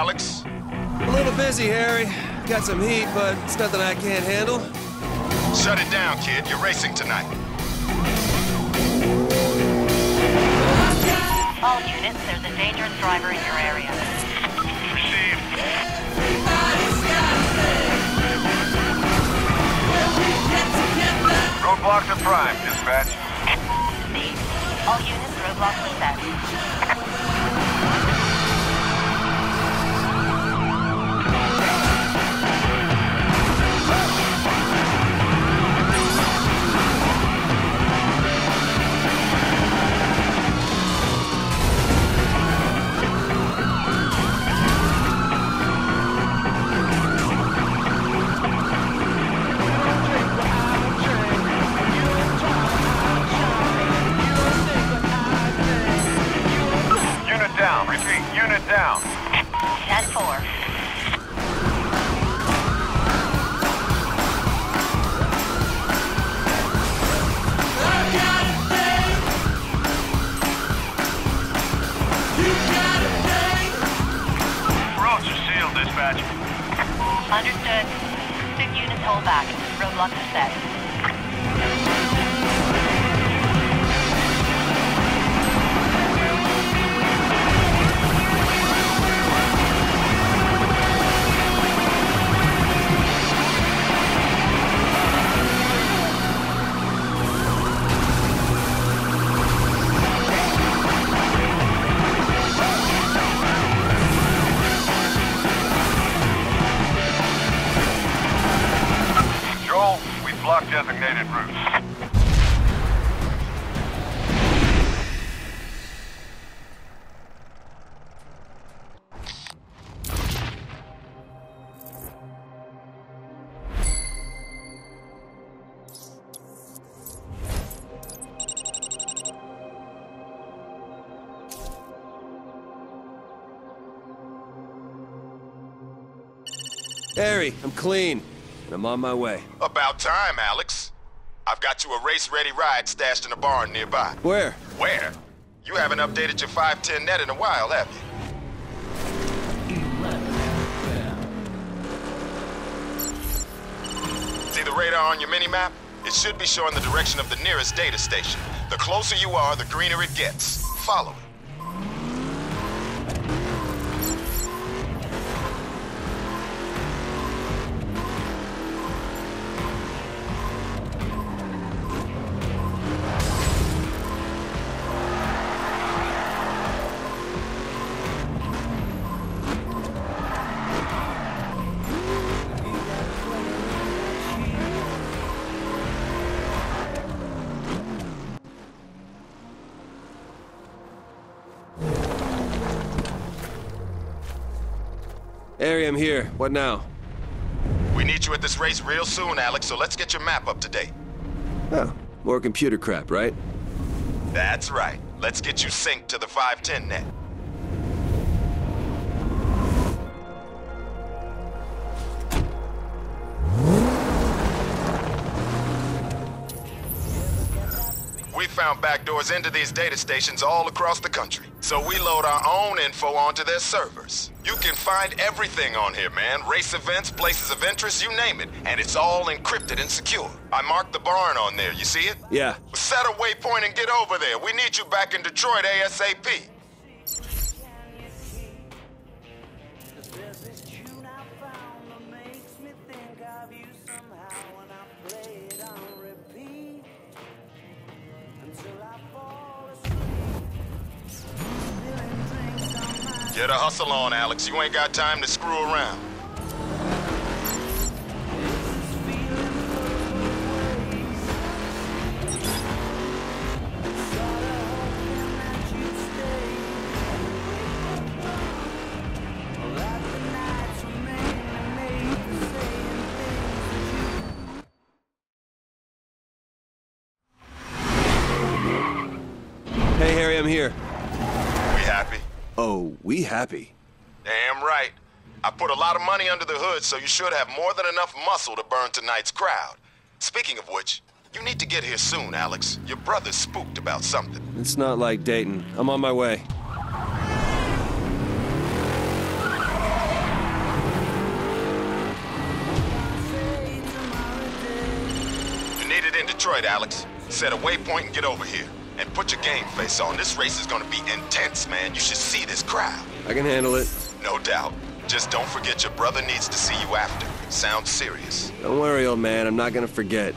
Alex? A little busy, Harry. Got some heat, but it's nothing I can't handle. Shut it down, kid. You're racing tonight. All units, there's a dangerous driver in your area. Received. Roadblocks are prime, dispatch. Received. All units, roadblocks are set. Unit down. Repeat, unit down. 10-4. Roads are sealed, dispatch. Understood. 6 units hold back. Roadblocks are set. Joel, we've blocked designated routes. Harry, I'm clean, and I'm on my way. About time, Alex. I've got you a race-ready ride stashed in a barn nearby. Where? Where? You haven't updated your 510 net in a while, have you? See the radar on your mini-map? It should be showing the direction of the nearest data station. The closer you are, the greener it gets. Follow it. Harry, I'm here. What now? We need you at this race real soon, Alex, so let's get your map up to date. Oh, more computer crap, right? That's right. Let's get you synced to the 510 net. We found backdoors into these data stations all across the country, so we load our own info onto their servers. You can find everything on here, man. Race events, places of interest, you name it. And it's all encrypted and secure. I marked the barn on there, you see it? Yeah. Set a waypoint and get over there. We need you back in Detroit ASAP. Get a hustle on, Alex. You ain't got time to screw around. Hey, Harry, I'm here. We happy? Oh, we happy. Damn right. I put a lot of money under the hood, so you should have more than enough muscle to burn tonight's crowd. Speaking of which, you need to get here soon, Alex. Your brother's spooked about something. It's not like Dayton. I'm on my way. Detroit, Alex. Set a waypoint and get over here. And put your game face on. This race is gonna be intense, man. You should see this crowd. I can handle it. No doubt. Just don't forget your brother needs to see you after. Sounds serious. Don't worry, old man. I'm not gonna forget.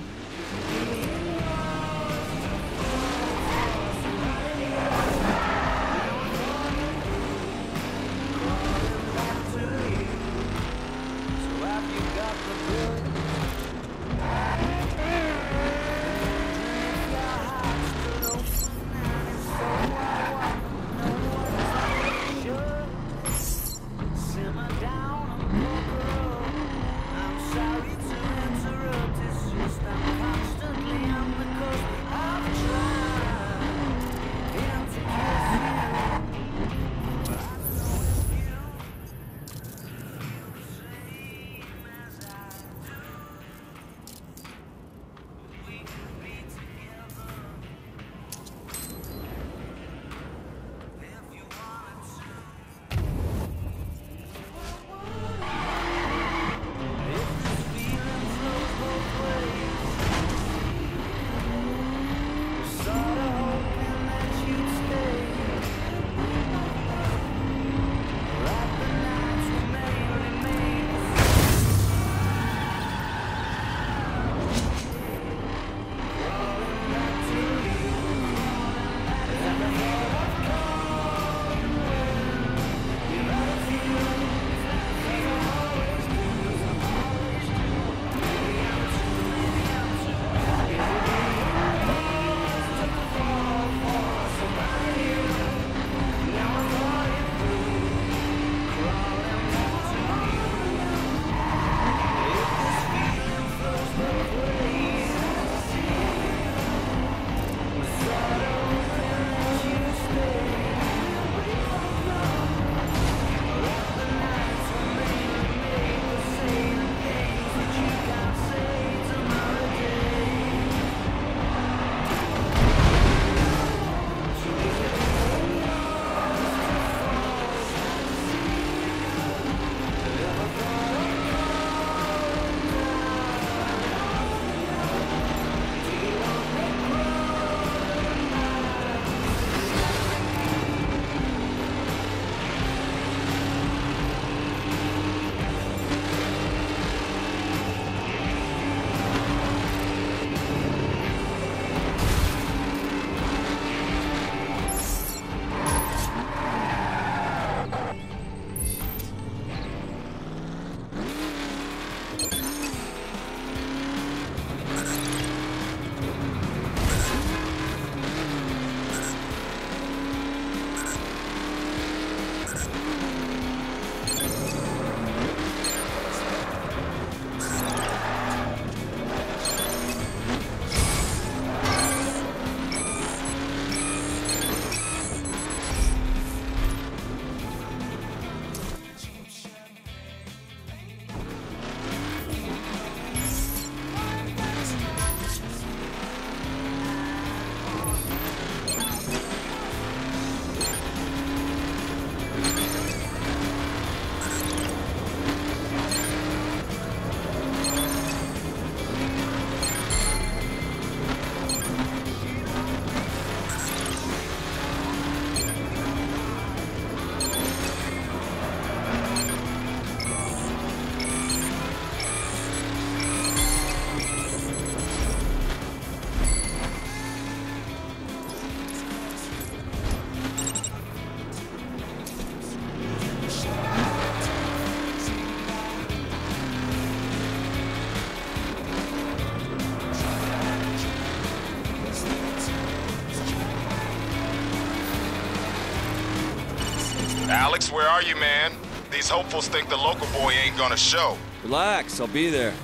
Alex, where are you, man? These hopefuls think the local boy ain't gonna show. Relax, I'll be there.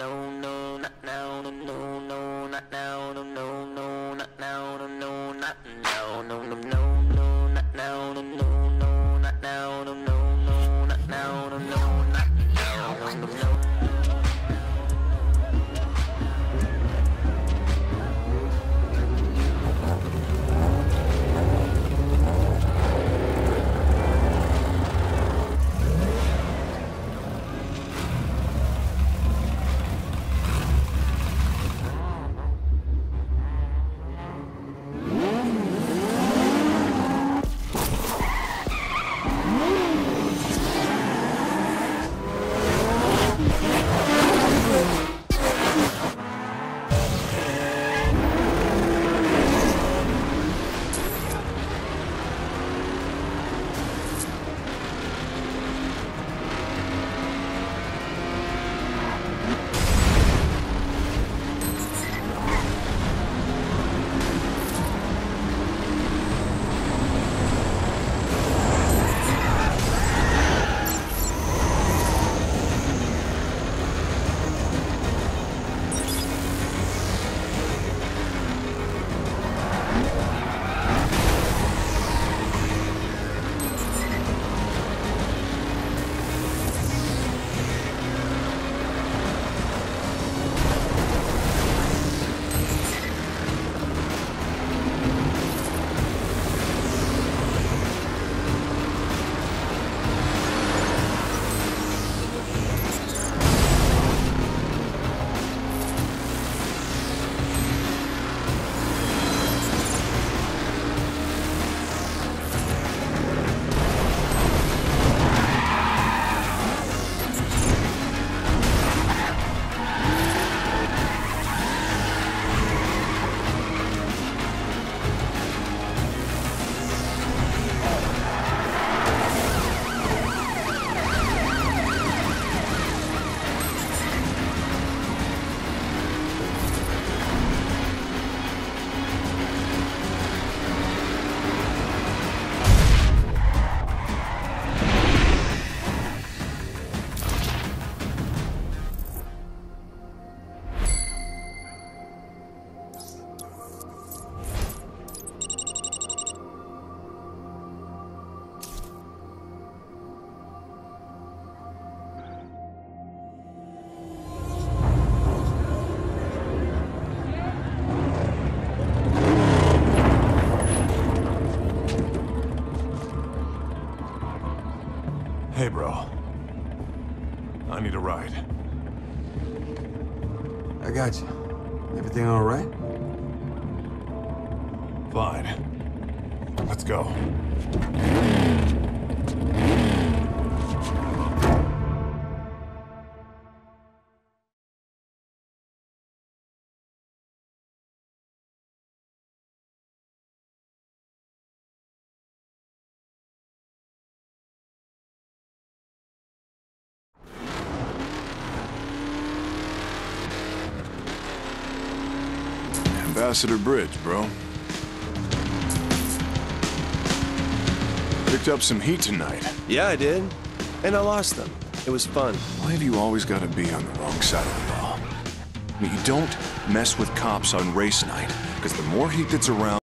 Hey, bro. I need a ride. I got you. Everything all right? Fine. Let's go. Ambassador Bridge, bro. Picked up some heat tonight. Yeah, I did. And I lost them. It was fun. Why have you always got to be on the wrong side of the law? I mean, you don't mess with cops on race night, because the more heat that's around,